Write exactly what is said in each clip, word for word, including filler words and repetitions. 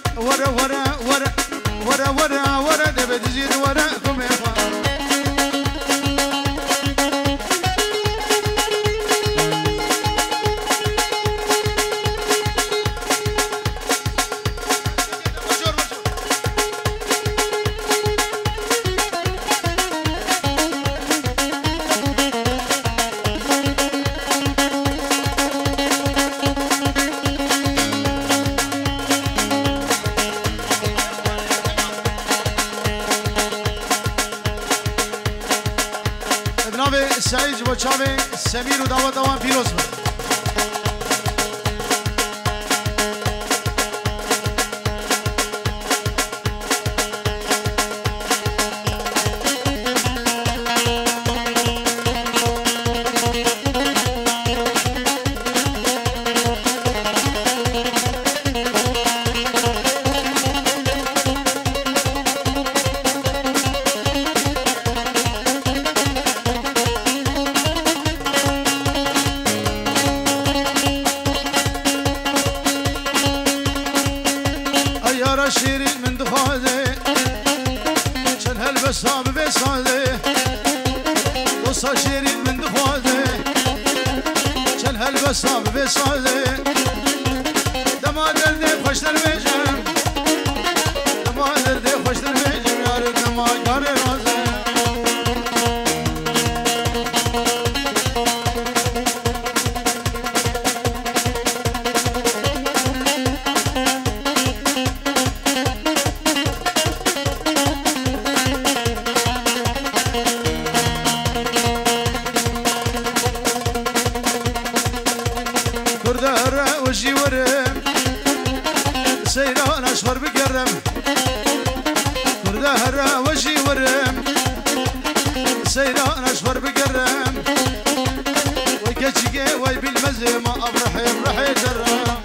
ورا ورا ورا ورا ورا ورا دبي تجيد ورا كم سعید با چاوه سمیر و دعوت دوان پیروز بود شیرین من دخواده چل هل بسام بساده دوستا شیرین من دخواده چل هل بسام بساده دما درده خوش در بیجم دما درده خوش در بیجم یار دما کار رازه وجي ورم سيران اشهر بقرم كردها وجي ورم سيران اشهر بقرم ويكتشقي وي بالمزي ما ابرحي ابرحي درم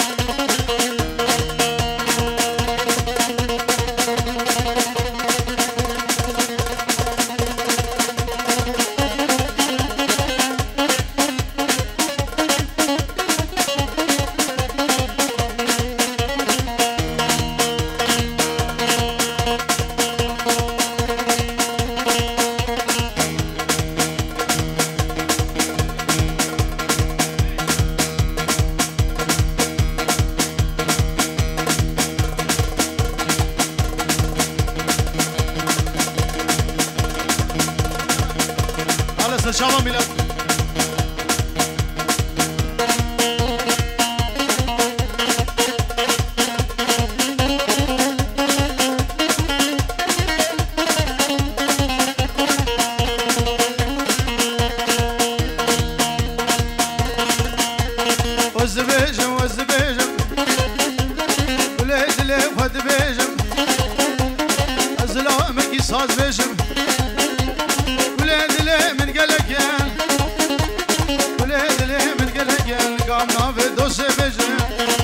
شباب میلاد وز بيجم وز بيجم وليد لي فد بيجم ازلامك يصاد بيجم وليد لي من قلقان وليد لي من قلقان قامنا في دوس بيجم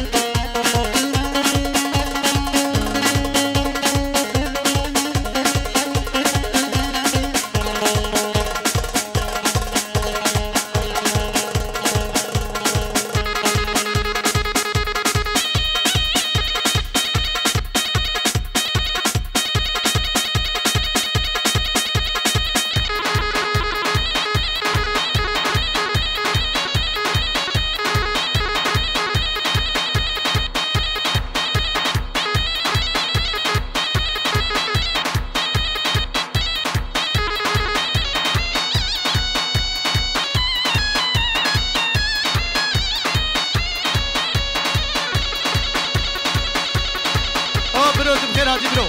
راضی برو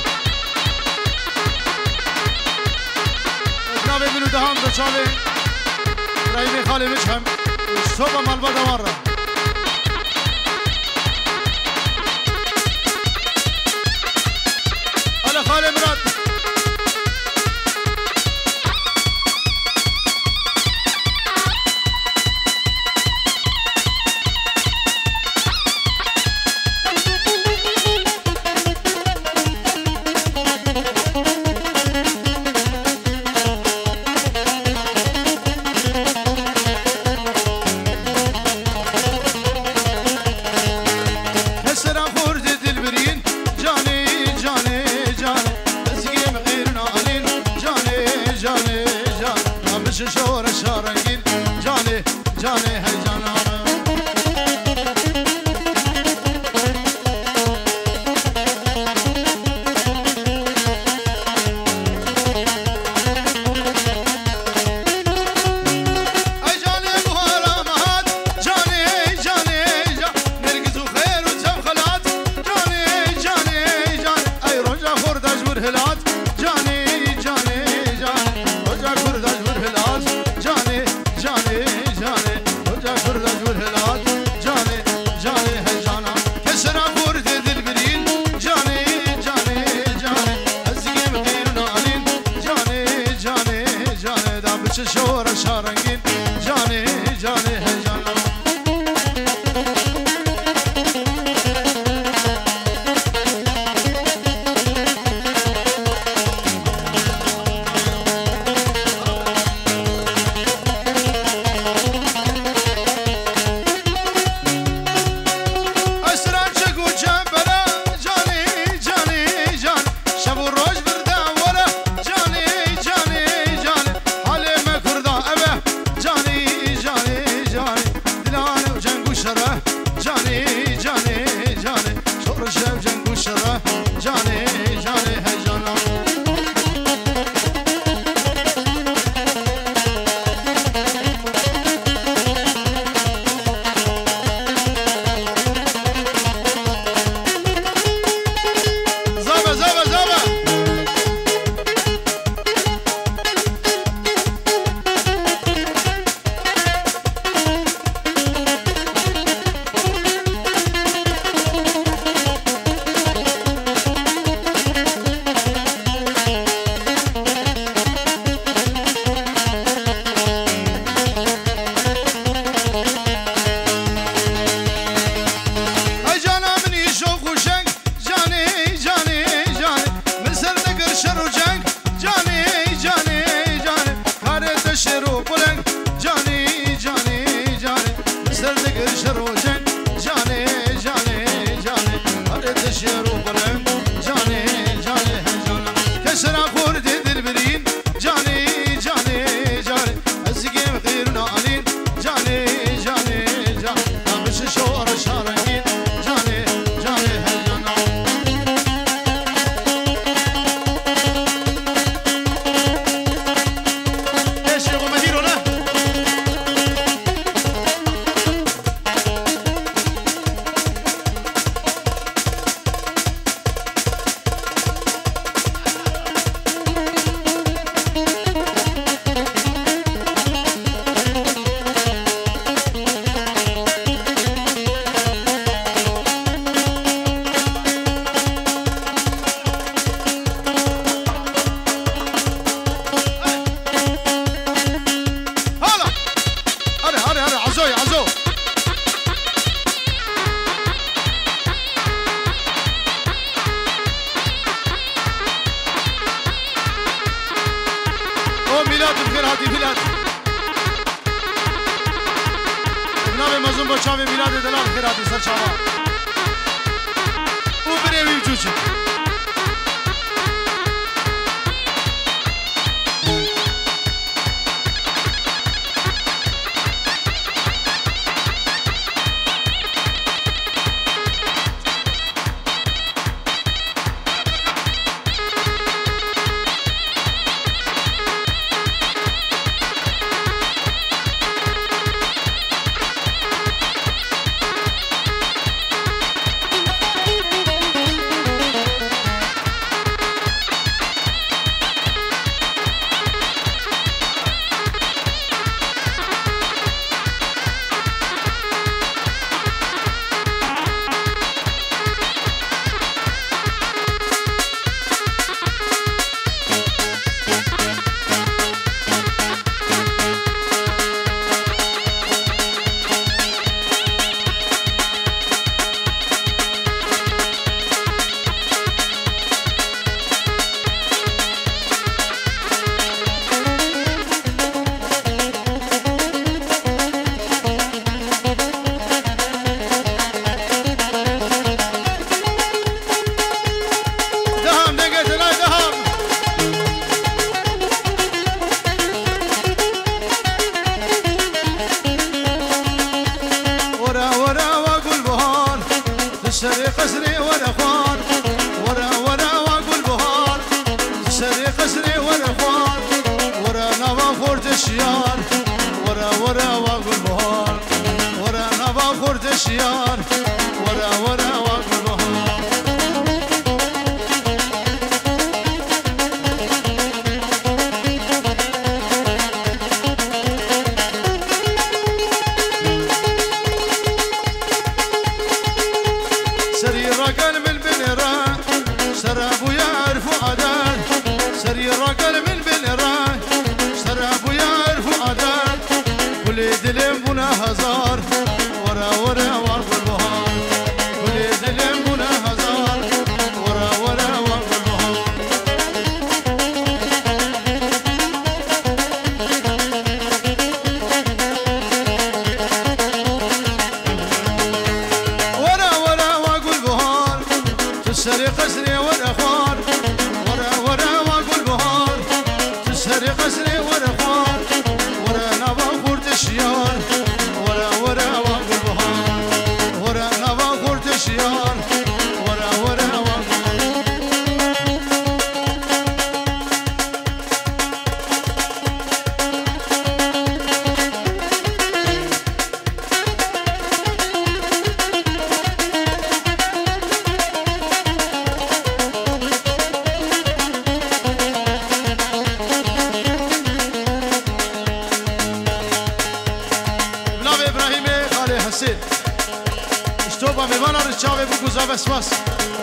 جناب منو دهان دو چاوه رایمی خاله بچهم صبح مالبا دوان را حالا خاله مراد شره جانه جانه هجانا زابا زابا زابا ورا ورا بگوزا بسپاس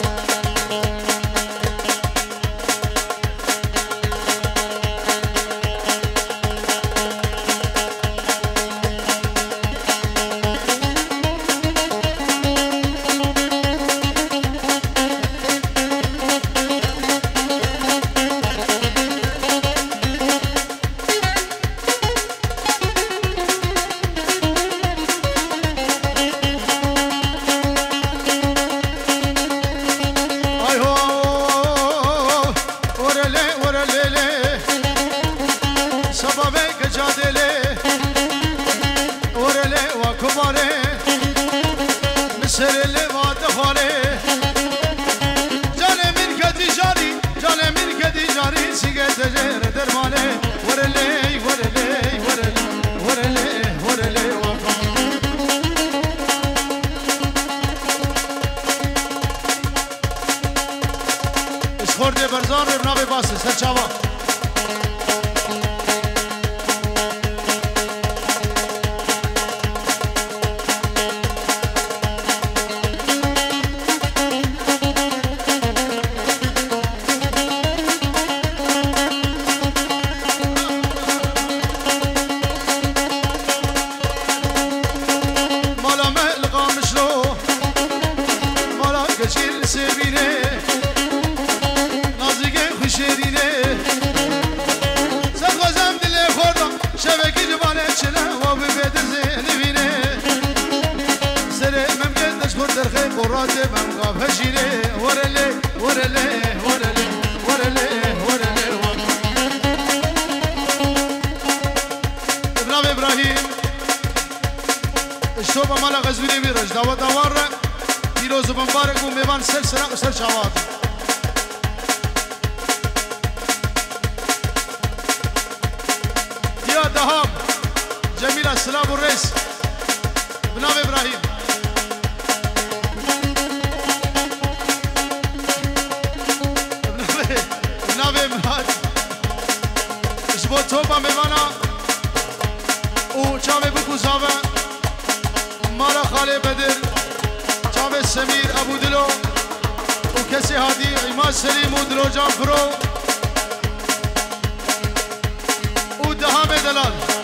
خورده برزان رو بنابه باسه سرچاوا مالا ملقا مشلو مالا گچیل سبینه شیرینه سب غزم دل خوردم شبکی جوانه چنه و ببید زنبینه سر ممکن دشخور درخه قرات من قاب هشینه ورله ورله ورله ورله ورله ابراهیم ابراهیم اشتوب مالا غزوری بیرش داوت دوار پیروز و مبارک و میوان سر سر سر شواد دهام جميل السلام والرئيس بنام ابراهيم بنام امهات اسبوع توبا میوانا او چاوه بکو زاوه مارا خاله بدر چاوه سمیر ابو دلو او کسی هادی ایمان سلیم و دلو جان فرو دهام دلال